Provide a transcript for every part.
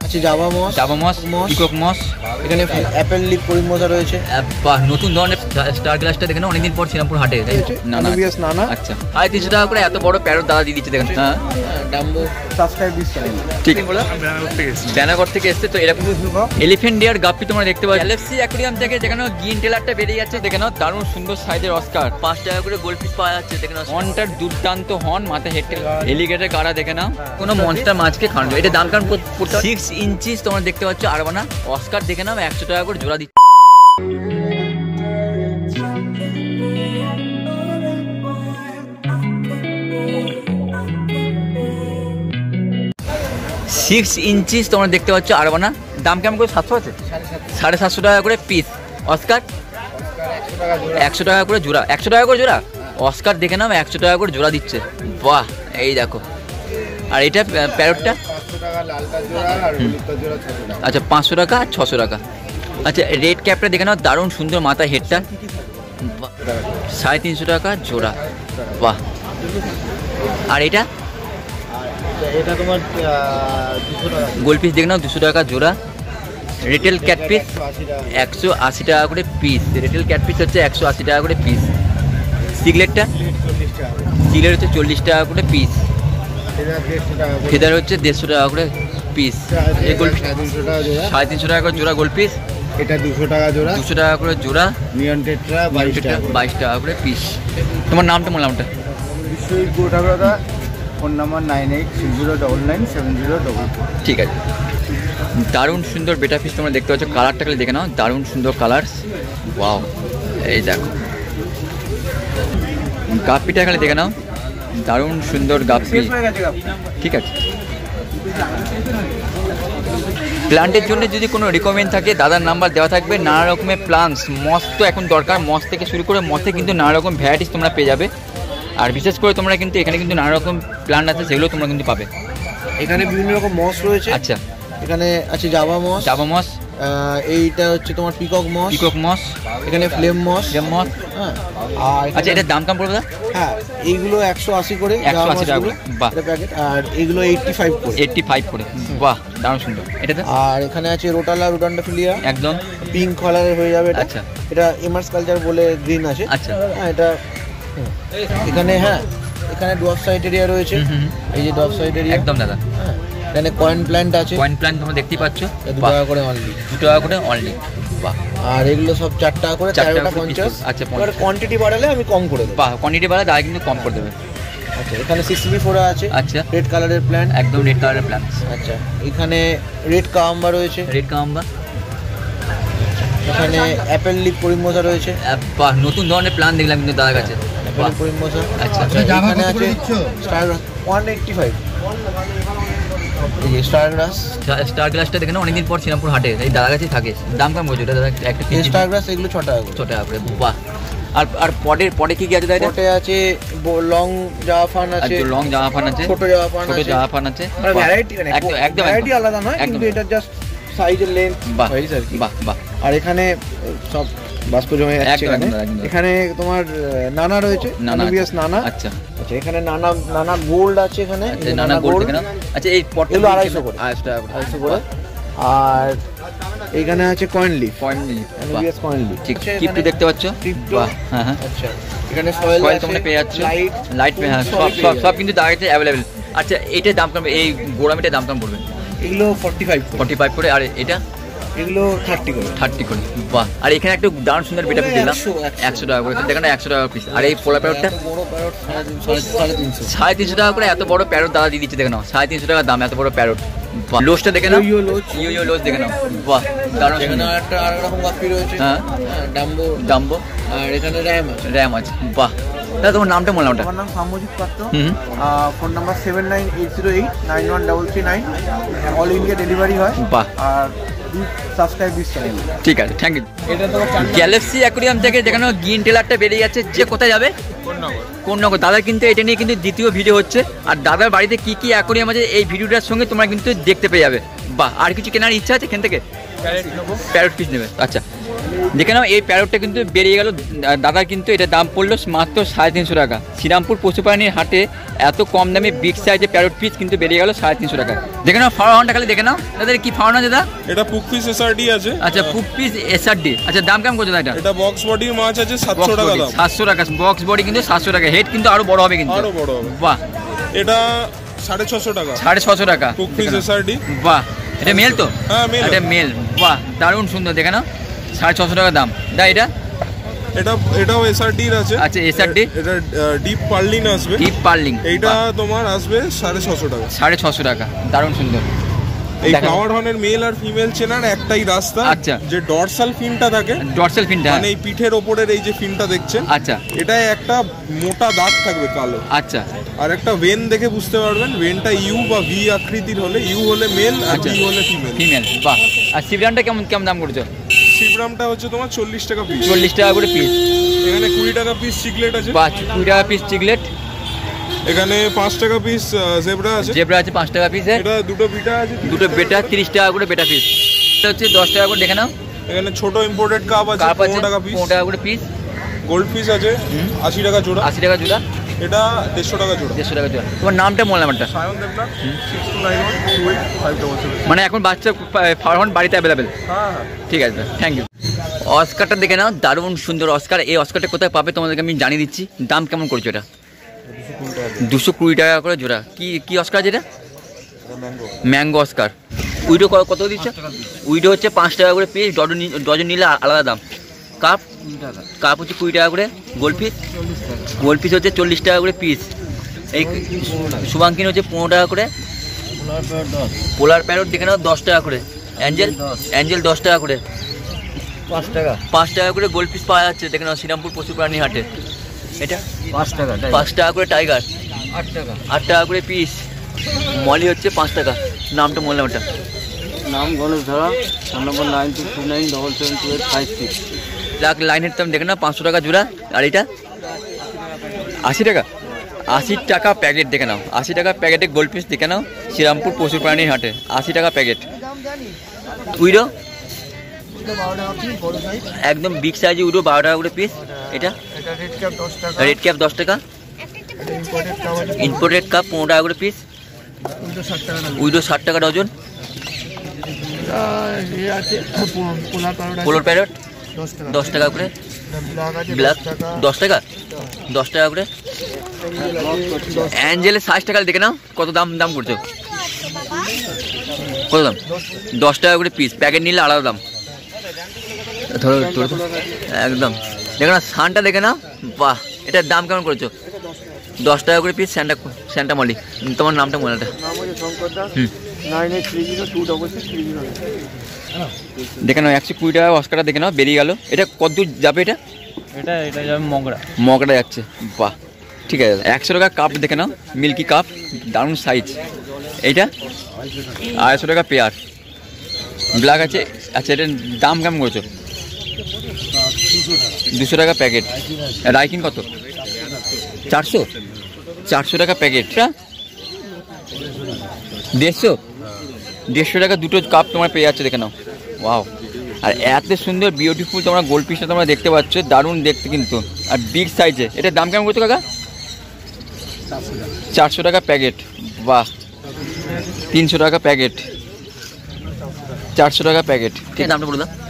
আছে Java moss, peacock মস, এখানে apple lip পরিমোজা রয়েছে। বাহ, নতুন ধরনের স্টার গ্লাসটা দেখেন অনেকদিন পর শ্রীরামপুর হাটে। নানা আচ্ছা, 350 টাকা করে এত বড় প্যারট দাদা দিয়ে দিচ্ছে দেখেন। হ্যাঁ, ডাম্বো সাবস্ক্রাইব দিস চ্যানেল। ঠিক আছে, ব্যানাগর থেকে এসছে। তো এরকম এলিফ্যান্ট ডিয়ার গাপ্পি তোমরা দেখতে পাচ্ছ গ্যালাক্সি অ্যাকোয়ারিয়াম থেকে। যেখানে গ্রিন টেলারটা বেরিয়ে যাচ্ছে, দেখে নাও দারুণ সুন্দর সাইজের অস্কার। 5 টাকা করে গোল্ডফিশ পাওয়া যাচ্ছে। দেখে নাও হর্নটার দুর্দান্ত হর্ন, মাথা হেড এলিগেটর গাড়া। দেখে নাও কোনো মনস্টার মাছকে খাওয়ানো। এটা দাম কারণ 6 ইঞ্চি তোমরা দেখতে পাচ্ছ আরবানা অস্কার। দেখে নাও 100 টাকা করে জোড়া দিচ্ছে। 6 ইঞ্চি তোমরা দেখতে পাচ্ছ আরবানা। দাম কেমন করে? 700 আছে, 750 টাকা করে পিস। অস্কার 100 টাকা করে জোড়া। 100 টাকা করে জোড়া অস্কার। দেখে নাও 100 টাকা করে জোড়া দিচ্ছে। বাহ, এই দেখো। আর এটা প্যারটটা আচ্ছা 500 টাকা আর 600 টাকা। আচ্ছা, রেড ক্যাপটা দেখে নাও দারুণ সুন্দর, মাথা হেডটা 350 টাকা জোড়া। বাহ, আর এটা তোমার গোল্ডফিশ দেখে নাও 200 টাকা জোড়া। রিটেল ক্যাটফিশ 180 টাকা করে পিস। রিটেল ক্যাটফিশ হচ্ছে 180 টাকা করে পিস। সিগলেটটা সিগলেট হচ্ছে 40 টাকা করে পিস। ফেদার হচ্ছে 150 টাকা করে পিস। এই গোল্ডফিশ 350 টাকা করে জোড়া গোল্ডফিশ। এটা 200 টাকা জোড়া। 200 টাকা করে জোড়া। নিয়ন টেট্রা 22 টাকা করে পিস। তোমার নামটা বললাম ওটা? বিশ্বজিৎ গোটাগ্রদা, ফোন নাম্বার 9860997022। ঠিক আছে, দারুণ সুন্দর বেটা ফিশ তোমরা দেখতে পাচ্ছ। কালারটা খালি দেখে নাও, দারুণ সুন্দর কালার। ওয়াও, এই দেখো গাপ্পিটা খালি দেখে নাও, দারুণ সুন্দর গাপ্পি। ঠিক আছে, প্লান্টের জন্য যদি কোনো রিকমেন্ড থাকে দাদার নাম্বার দেওয়া থাকবে। নানা রকমের প্লান্টস মস তো এখন দরকার, মস থেকে শুরু করে মসে কিন্তু নানা রকম ভ্যারাইটিস তোমরা পেয়ে যাবে। আর বিশেষ করে তোমরা কিন্তু এখানে কিন্তু নানা রকম প্লান্ট আছে, সেগুলো তোমরা কিন্তু পাবে। এখানে বিভিন্ন রকম মস রয়েছে। আচ্ছা, এখানে আছে জাভা মস, এইটা হচ্ছে তোমার পিকক মস, এখানে ফ্লেম মস। হ্যাঁ, আর আচ্ছা, এটার দাম কেমন পড়বে? হ্যাঁ, এইগুলো 180 করে, 180 টাকা করে। বাহ, প্যাকেট। আর এগুলো 85 করে। বাহ, দারুণ সুন্দর। এটাতে আর এখানে আছে রোটালা রোডান্ডাফিলিয়া, একদম পিঙ্ক কালারের হয়ে যাবে এটা। আচ্ছা, এটা এমার্স কালচার বলে গ্রিন আছে। আচ্ছা, হ্যাঁ, এটা এখানে এখানে ডোয়ার্ফ সাইটেরিয়া রয়েছে। এই যে ডোয়ার্ফ সাইটেরিয়া একদম দাদা। হ্যাঁ, এখানে কয়েন প্ল্যান্ট আছে। কয়েন প্ল্যান্ট তোমরা দেখতেই পাচ্ছ, 2 টাকা করে অনলি। 2 টাকা করে অনলি। বাহ, আর এগুলো সব 4 টাকা করে, 450। আচ্ছা, এবার কোয়ান্টিটি বাড়ালে আমি কম করে দেব। বাহ, কোয়ান্টিটি বাড়ালে দাদা কিন্তু কম করে দেবে। আচ্ছা, এখানে 64 আছে। আচ্ছা, রেড কালারের প্ল্যান্ট, একদম রেড কালারের প্ল্যান্ট। আচ্ছা, এখানে রেড কাম্বা রয়েছে। রেড কাম্বা। এখানে অ্যাপেল লিপ পরিমোজা রয়েছে। বাহ, নতুন ধরনের প্ল্যান্ট দেখলাম কিন্তু দাদার কাছে। অ্যাপেল পরিমোজা। আচ্ছা, এখানে আছে স্টার 185। এই যে স্টার গ্লাসটা দেখেন অনেকদিন পর শ্রীরামপুর হাটে এই দাদার কাছেই থাকে। দাম কেমন বলছো দাদা? একটা স্টার গ্লাস এগুলো 6 টাকা করে। 6 টাকা করে। বাহ, আর পটে কি আছে দাদা? পটে আছে লং জাভা ফান আছে, লং জাভা ফান আছে, ছোট জাভা ফান আছে। ভ্যারাইটি একদম ভ্যারাইটি আলাদা নয়, কিন্তু এটা জাস্ট সাইজের লেন্থ হয়েছে আর কি। বাহ, বাহ, আর এখানে সব বাষ্প জমে যাচ্ছে। এখানে তোমার নানা রয়েছে, নানা। আচ্ছা, আচ্ছা, এখানে নানা গোল্ড আছে। এখানে নানা গোল্ড। আচ্ছা, এই পটগুলো 250 করে। 250 করে। আর এখানে আছে কয়েন লিফ। ঠিক, কিপটু দেখতে পাচ্ছ। বাহ, হ্যাঁ হ্যাঁ। আচ্ছা, এখানে সয়েল তোমরা পেয়ে যাচ্ছ, লাইট হ্যাঁ, সব কিন্তু দাদার কাছে অ্যাভেলেবেল। আচ্ছা, এইটার দাম কেমন? এই গোড়ামিটার দাম কেমন পড়বে? এগুলো 45 করে। আর এটা এগুলো 30 করে। বাহ, আর এখানে একটা দারুণ সুন্দর বেটা পিস দিলাম 100 টাকা করে। দেখেন 100 টাকা পিস। আর এই পোলা প্যারটটা 350 টাকা করে। এত বড় প্যারট দাদা দিয়ে দিচ্ছে, দেখে নাও 350 টাকা দাম, এত বড় প্যারট। লোজটা দেখে নাও, ইউ লোজ দেখে নাও। বাহ, দারুণ। এখানে আরেকটা রকম গাপ্পি রয়েছে। হ্যাঁ, ডাম্বো। আর এখানে র্যাম আছে। বাহ, দাদা তোমার নামটা বললাম? ওটা আমার নাম Somjit Patra. Phone number 7980899339। All India delivery হয়। বাহ, আর সাবস্ক্রাইব দিস চ্যানেল। ঠিক আছে, থ্যাংক ইউ। এটা তো গ্যালাক্সি অ্যাকোয়ারিয়াম থেকে যেখানে গ্রিন টেলারটা বেরিয়ে যাচ্ছে, যে কোথায় যাবে? কোন নগর। দাদা কিন্তু এটা নিয়ে কিন্তু দ্বিতীয় ভিডিও হচ্ছে। আর দাদার বাড়িতে কি কি অ্যাকোয়ারিয়াম আছে এই ভিডিওটার সঙ্গে তোমরা কিন্তু দেখতে পেয়ে যাবে। বাহ, আর কিছু কেনার ইচ্ছা আছে এখান থেকে? প্যারট পিস নেবে, আচ্ছা। দেখে নাও এই প্যারটটা কিন্তু বেরিয়ে গেল দাদা, কিন্তু এটা দাম পড়লো মাত্র 350 টাকা। শ্রীরামপুর পশুপ্রাণীর হাটে এত কম দামে বিগ সাইজের প্যারট পিস কিন্তু বেরিয়ে গেল 350 টাকা। দেখে নাও ফাওয়ারটা খালি দেখে নাও দাদা, কি ফাওয়ার দাদা? এটা পুক পিস এসআরডি আছে। আচ্ছা, পুক পিস এসআরডি, আচ্ছা। দাম কেমন করছে এটা? এটা বক্স বডির মাছ আছে 700 টাকা দাম। 700 টাকা বক্স বডি, কিন্তু 700 টাকা। হেড কিন্তু আরো বড় হবে, কিন্তু আরো বড় হবে। বাহ, এটা 650 টাকা। 650 টাকা পুক পিস এসআরডি। বাহ, এটা মেল তো? হ্যাঁ মেল। এটা মেল, বাহ দারুণ সুন্দর। দেখে নাও 650 টাকা দাম। দা এটাও এসআরডি এর আছে। আচ্ছা, এসআরডি। এটা ডিপ পার্লিং আসবে। ডিপ পার্লিং, এইটা তোমার আসবে 650 টাকা। 650 টাকা, দারুণ সুন্দর। এই ফ্লাওয়ার হর্নের মেল আর ফিমেল চেনার একটাই রাস্তা। আচ্ছা, যে ডরসাল ফিনটা থাকে, ডরসাল ফিনটা মানে এই পিঠের ওপরের এই যে ফিনটা দেখছেন, আচ্ছা, এটায় একটা মোটা দাগ থাকবে কালো। আচ্ছা, আর একটা ভেন দেখে বুঝতে পারবেন, ভেনটা ইউ বা ভি আকৃতির হলে, ইউ হলে মেল আর ভি হলে ফিমেল। ফিমেল, বাহ। আর শিবরামটা কেমন দাম করেছো? শিবরামটা হচ্ছে তোমার 40 টাকা পিস। 40 টাকা করে পিস। এখানে 20 টাকা পিস চিকলেট আছে। 20 টাকা পিস চিকলেট। এখানে 5 টাকা পিস জেব্রা আছে। জেব্রা আছে 5 টাকা পিস। এটা দুটো বিটা আছে। দুটো বেটা 30 টাকা করে বেটা পিস। এটা হচ্ছে 10 টাকা করে, দেখে নাও। এখানে ছোট ইম্পোর্টেড কাপ আছে 15 টাকা পিস। 15 টাকা করে পিস। গোল্ডফিশ আছে 80 টাকা জোড়া। 80 টাকা জোড়া। এটা 150 টাকা জোড়া। 150 টাকা জোড়া। তোমার নামটা বল, নাম্বারটা? সায়ন দেবনাথ 62912857। মানে এখন বাচ্চা ফার্ম বাড়িতে অ্যাভেলেবেল? হ্যাঁ, ঠিক আছে, থ্যাংক ইউ। অস্কারটা দেখে নাও, দারুণ সুন্দর অস্কার। এই অস্কারটা কোথায় পাবে তোমাদেরকে আমি জানিয়ে দিচ্ছি। দাম কেমন করছো এটা? 220 টাকা করে জোড়া। কি অস্কার যেটা? Mango Oscar. উইডো কত দিচ্ছ? উইডো হচ্ছে 5 টাকা করে পিস। ডজন নিলে আলাদা দাম। কাপ হচ্ছে 20 টাকা করে। গোলফিশ হচ্ছে 40 টাকা করে পিস। এই শুভাঙ্কিন হচ্ছে 15 টাকা করে। পোলার প্যারট দেখে নাও 10 টাকা করে। অ্যাঞ্জেল 10 টাকা করে। 5 টাকা করে গোলফিশ পাওয়া যাচ্ছে, দেখে নাও শ্রীরামপুর পশুপ্রাণী হাটে। এটা 5 টাকা করে টাইগার। 8 টাকা করে পিস। মলি হচ্ছে 5 টাকা। নামটা বললাম, ওটা নাম গণেশ ধারা, ফোন নম্বর 9229772856। লাইনের দাম দেখে না 500 টাকা জোড়া। আর এটা 80 টাকা। 80 টাকা প্যাকেট, দেখে নাও 80 টাকা প্যাকেটে গোল্ডফিশ দেখে নাও শ্রীরামপুর পশুপ্রাণীর হাটে। 80 টাকা প্যাকেট। উইডো একদম বিগ সাইজে উইডো 12 টাকা করে পিস। এটা রেড ক্যাপ 10 টাকা। ইম্পোর্টেড কাপ 15 টাকা করে পিস। উইডো 60 টাকা ডজন। পোলার প্যারট 10 টাকা করে। ব্ল্যাক 10 টাকা। 10 টাকা করে। অ্যাঞ্জেলের 60 টাকা দেখে নাও কত দাম করছো? কত দাম? 10 টাকা করে পিস। প্যাকেট নিলে আলাদা দাম। ধরো একদম দেখে না। সানটা দেখে নাও, বাহ। এটার দাম কেমন করেছো? 10 টাকা করে পিস। স্যান্টা মলি। তোমার নামটা মনে? এটা দেখে নাও 120 টাকা অস্কারটা দেখে নাও বেরিয়ে গেল। এটা কত দূর যাবে? এটা যাবে মগরা যাচ্ছে, বাহ। ঠিক আছে, 100 টাকা কাপ দেখে নাও, মিল্কি কাপ, দারুণ সাইজ। এইটা 250 টাকা পেয়ার। ব্ল্যাক আছে। আচ্ছা, এটার দাম কেমন করেছো? 200 টাকা প্যাকেট। রাইকিন কত? 400 টাকা প্যাকেটটা। 150 টাকা দুটো কাপ তোমার পেয়ে যাচ্ছে, দেখে নাও। ওয়াও, আর এত সুন্দর বিউটিফুল তোমরা গোল্ডফিশটা তোমরা দেখতে পাচ্ছ, দারুণ দেখতে কিন্তু, আর বিগ সাইজে। এটার দাম কেমন করছো কাকা? 400 টাকা প্যাকেট, বাহ। 300 টাকা প্যাকেট, 400 টাকা প্যাকেট। ঠিক আছে, দামটা বলে দাও।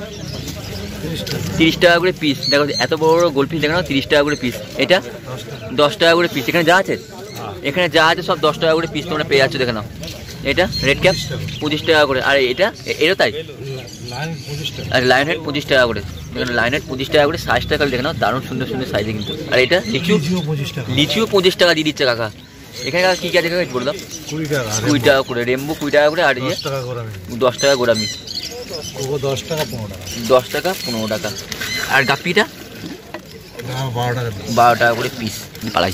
30 টাকা করে পিস। দেখো এত বড় বড় গোল্ডফিশ দেখো না, 30 টাকা করে পিস। এটা 10 টাকা করে পিস। এখানে যা আছে সব 10 টাকা করে পিস তোমরা পেয়ে যাচ্ছ, দেখে নাও। এটা রেড ক্যাপ 25 টাকা করে। আর এটা তাই, আর লাইন হেড 25 টাকা করে। দেখুন লাইন হেড 25 টাকা করে, 60 টাকা দেখে নাও, দারুণ সুন্দর সুন্দর সাইজে কিন্তু। আর এটা লিচু 25 টাকা দিয়ে দিচ্ছে কাকা। এখানে কাকা কী কী আছে বলে দাও? 20 টাকা করে রেম্বু, 20 টাকা করে। আর 10 টাকা গোরামি, 10 টাকা 15 টাকা। আর গাপ্পিটা 12 টাকা করে পিস। পালাই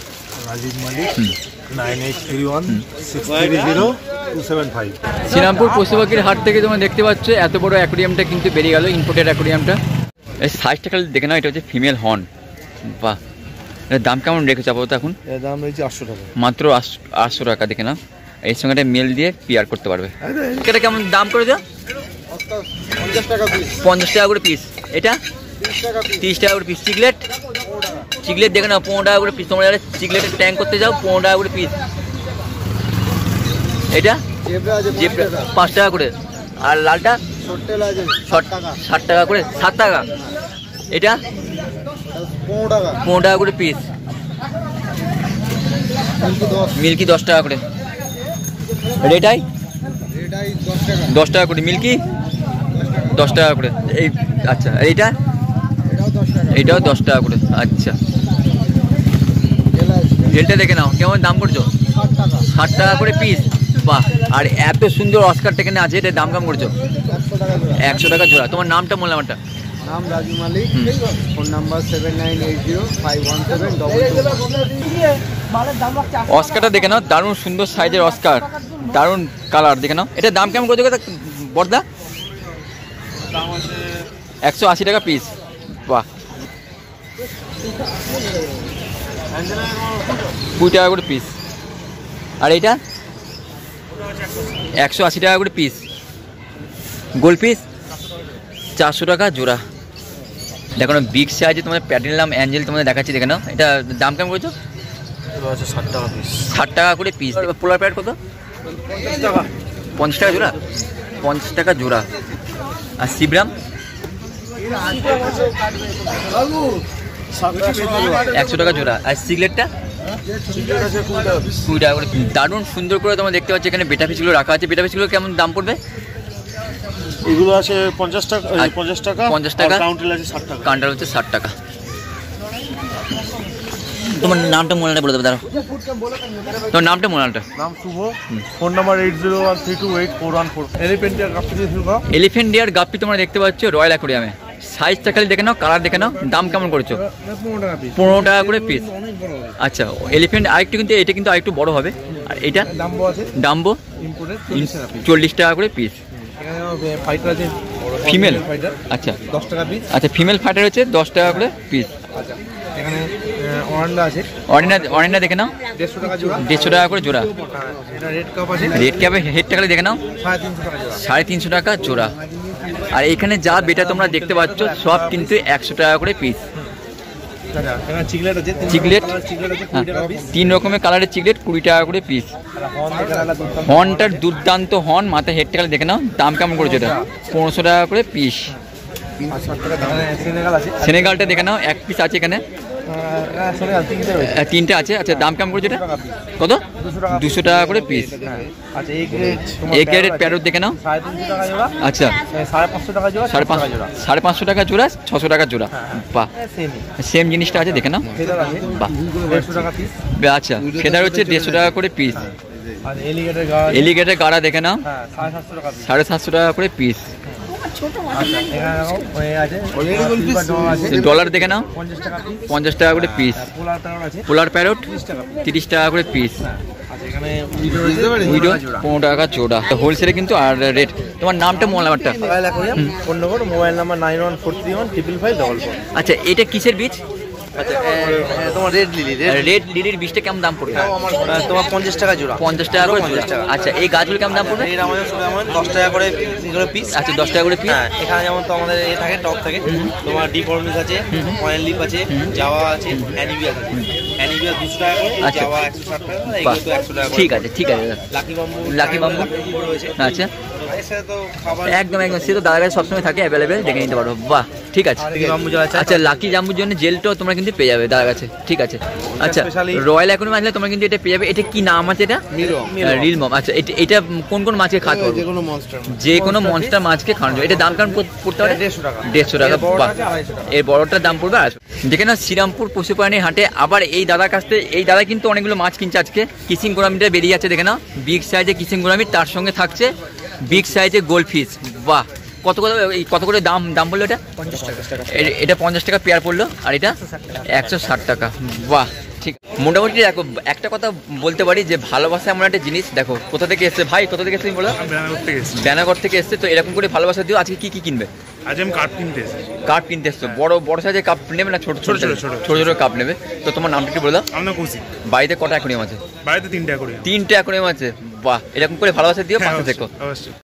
শ্রীরামপুর পশুপাখির হাট থেকে তোমরা দেখতে পাচ্ছ এত বড় অ্যাকোরিয়ামটা কিন্তু বেরিয়ে গেল, ইম্পোর্টেড অ্যাকোরিয়ামটা। এই সাইজটা খালি দেখে নাও, এটা হচ্ছে ফিমেল হর্ন, বাহ। এর দাম কেমন রেখেছে আপাতত এখন? এর দাম রয়েছে 800 টাকা, মাত্র 800 টাকা। দেখে নাও, এর সঙ্গে একটা মেল দিয়ে পেয়ার করতে পারবে। এটা কেমন দাম করে দাও? 50 টাকা করে পিস। এটা 30 টাকা করে পিস। চিকলেট চিকলেট দেখে নাও 15 টাকা করে পিস। তোমরা যারা চিকলেটের ট্যাঙ্ক করতে যাও 15 টাকা করে পিস। এটা 5 টাকা করে। আর লালটা 60 টাকা করে। 7 টাকা। এটা 15 টাকা করে পিস। মিল্কি 10 টাকা করে। রেটাই 10 টাকা করে। মিল্কি 10 টাকা করে। এই আচ্ছা এইটা এটাও 10 টাকা করে। আচ্ছা রেলটা দেখে নাও কেমন দাম করছো? 60 টাকা করে পিস। বাহ, আর এত সুন্দর অস্কারটা এখানে আছে, এটা দাম কেমন করছো? 100 টাকা জোড়া। তোমার নামটা বললাম? একটা নাম রাজু মালিক, ফোন নাম্বার 7980517222। অস্কারটা দেখে নাও, দারুণ সুন্দর সাইজের অস্কার, দারুণ কালার দেখে নাও। এটা দাম কেমন করছো বর্দা? 180 টাকা পিস। বাহ, 20 টাকা করে পিস। আর এইটা 180 টাকা করে পিস। গোল পিস 400 টাকা জোড়া। দেখো না বিগ সাইজে তোমাদের প্যাটিনাম অ্যাঞ্জেল তোমাদের দেখাচ্ছি, দেখে নাও। এটা দাম কেমন করেছো? 60 টাকা পিস। 60 টাকা করে পিস। পোলার প্যাড কত? 50 টাকা জোড়া। 50 টাকা জোড়া। আর সিব্রাম 100 টাকা জোড়া। আর সিগলেটটা 20 টাকা করে। দারুণ সুন্দর করে তোমরা দেখতে পাচ্ছ এখানে বেটা ফিশগুলো রাখা আছে। বেটা ফিশগুলো কেমন দাম পড়বে? এগুলো আছে 50 টাকা। 50 টাকা। 50 টাকা। কাউন্টার আছে 60 টাকা। কাউন্টার হচ্ছে 60 টাকা। তোমার নামটা মনে বলে দেবে, দাঁড়াও। তোমার নামটা মনে? নাম Shubho. Phone number 8013284114। Elephant ear guppy দিয়ে শুরু করো। এলিফ্যান্ট ডিয়ার গাপ্পি তোমরা দেখতে পাচ্ছ রয়্যাল অ্যাকোয়ারিয়ামে। সাইজটা খালি দেখে নাও, কালার দেখে নাও। দাম কেমন করেছো? 15 টাকা করে পিস। আচ্ছা এলিফ্যান্ট আরেকটু, কিন্তু এটা কিন্তু আরেকটু বড় হবে। আর এটা ডাম্বো 40 টাকা করে পিস। ফিমেল আচ্ছা 10 টাকা পিস। আচ্ছা ফিমেল ফাইটার হচ্ছে 10 টাকা করে পিস। এখানে orenda আছে। অরেন্ডা দেখে নাও 150 টাকা জোড়া। 150 টাকা করে জোড়া। এটা রেড কাপ আছে। রেড ক্যাপের হেড টাকা দেখে নাও 350 টাকা জোড়া। 350 টাকা জোড়া। আর এখানে যা বেটা তোমরা দেখতে পাচ্ছ সব কিন্তু 100 টাকা করে পিস। এখানে চিকলেট আছে। চিকলেট চিকলেট আছে 20 টাকা পিস। 3 রকমের কালারের চিকলেট 20 টাকা করে পিস। হর্নটার দুর্দান্ত হর্ন, মাথায় হেড টাকা দেখে নাও। দাম কেমন করেছো এটা? 1500 টাকা করে পিস। সেনেগালটা দেখে নাও, এক পিস আছে এখানে। 3টে আছে। আচ্ছা দাম কেমন করেছো এটা? কত? 200 টাকা করে পিস। আচ্ছা এই গ্রেডের প্যারট দেখে নাও। 350 টাকা জোড়া। আচ্ছা 550 টাকা জোড়া। 550 টাকা জোড়া, 600 টাকা জোড়া। বাহ, সেম জিনিসটা আছে দেখে নাও। ফেদার আছে। বাহ 150 টাকা পিস। আচ্ছা ফেদার হচ্ছে 150 টাকা করে পিস। আর এলিগেটর গাড়া। এলিগেটর গাড়া দেখে নাও 750 টাকা পিস। 750 টাকা করে পিস। আচ্ছা এখানে দেখো ওই আছে ডলার দেখে নাও 50 টাকা পিস। 50 টাকা করে পিস। পোলার প্যারট আছে পোলার প্যারট 30 টাকা করে পিস। আচ্ছা এখানে উইডো 15 টাকা জোড়া। হোলসেলে কিন্তু। আর রেট তোমার নামটা মোবাইল নাম্বারটা? Phone number mobile number 9143155544। আচ্ছা এটা কিসের বীজ? আচ্ছা তোমার রেড লিলি। রেড লিলির বীজটা কেমন দাম পড়বে? তোমার 50 টাকা জোড়া। 50 টাকা করে জোড়া। আচ্ছা এই গাছগুলো কেমন দাম পড়বে? এর আমাদের শুধু আমার 10 টাকা করে পিস। আচ্ছা 10 টাকা করে পিস। হ্যাঁ এখানে যেমন তো আমাদের এ থাকে টপ থাকে, তোমার ডিফর্মিস আছে, কয়েন লিপ আছে, জাভা আছে, অ্যানিবিয়া আছে। অ্যানিবিয়া 200 টাকা করে, জাভা 160 টাকা, এগুলো তো 100 টাকা করে। ঠিক আছে ঠিক আছে। লাকি বাম্বু রয়েছে। আচ্ছা এর সাথে তো খাবার একদম একদম, সে তো দাদার কাছে সবসময় থাকে অ্যাভেলেবেল, দেখে নিতে পারো। বাহ ঠিক আছে। আচ্ছা লাকি জাম্বুর জন্য জেলটাও তোমরা কিন্তু পেয়ে যাবে দাদার কাছে। ঠিক আছে। আচ্ছা রয়্যাল অ্যাকোয়ারিয়ামে আসলে তোমরা কিন্তু এটা পেয়ে যাবে। এটা কি নাম আছে? এটা রিল মম। আচ্ছা এটা কোন কোন মাছকে খাওয়াতে পারবে? যে কোনো মনস্টার মাছকে খাওয়ানো যাবে। এটা দাম কেমন পড়তে পারে? 150 টাকা। 150 টাকা। বাহ, এর বড়টার দাম পড়বে 250। দেখে না শ্রীরামপুর পশুপ্রাণী হাটে আবার এই দাদার কাছ থেকে, এই দাদা কিন্তু অনেকগুলো মাছ কিনছে আজকে। কিসিং গোরামিটা বেরিয়ে যাচ্ছে দেখে না, বিগ সাইজে কিসিং গোরামি, তার সঙ্গে থাকছে বিগ সাইজে গোল্ডফিশ। বাহ, কত করে দাম বললো এটা? 50 টাকা। এটা 50 টাকা পেয়ার পড়লো। আর এটা 160 টাকা। বাহ ঠিক মোটামুটি দেখো একটা কথা বলতে পারি যে ভালোবাসা এমন একটা জিনিস। দেখো কোথা থেকে এসছে ভাই, কোথা থেকে এসছে তুমি বলো? ব্যানাগর থেকে এসছে। তো এরকম করে ভালোবাসা দিও। আজকে কি কি কিনবে? আজ আমি কার্প কিনতে এসেছি। কাপ কিনতে এসছো? বড় বড় সাইজের কাপ নেবে না ছোট ছোট ছোট কাপ নেবে? তো তোমার নামটা কি বলো? আমার নাম কৌশিক। বাড়িতে কটা অ্যাকোয়ারিয়াম আছে? বাড়িতে 3টা অ্যাকোয়ারিয়াম। 3টে অ্যাকোয়ারিয়াম আছে। বাহ, এরকম করে ভালোবাসা দিও, পাশে থেকো। অবশ্যই।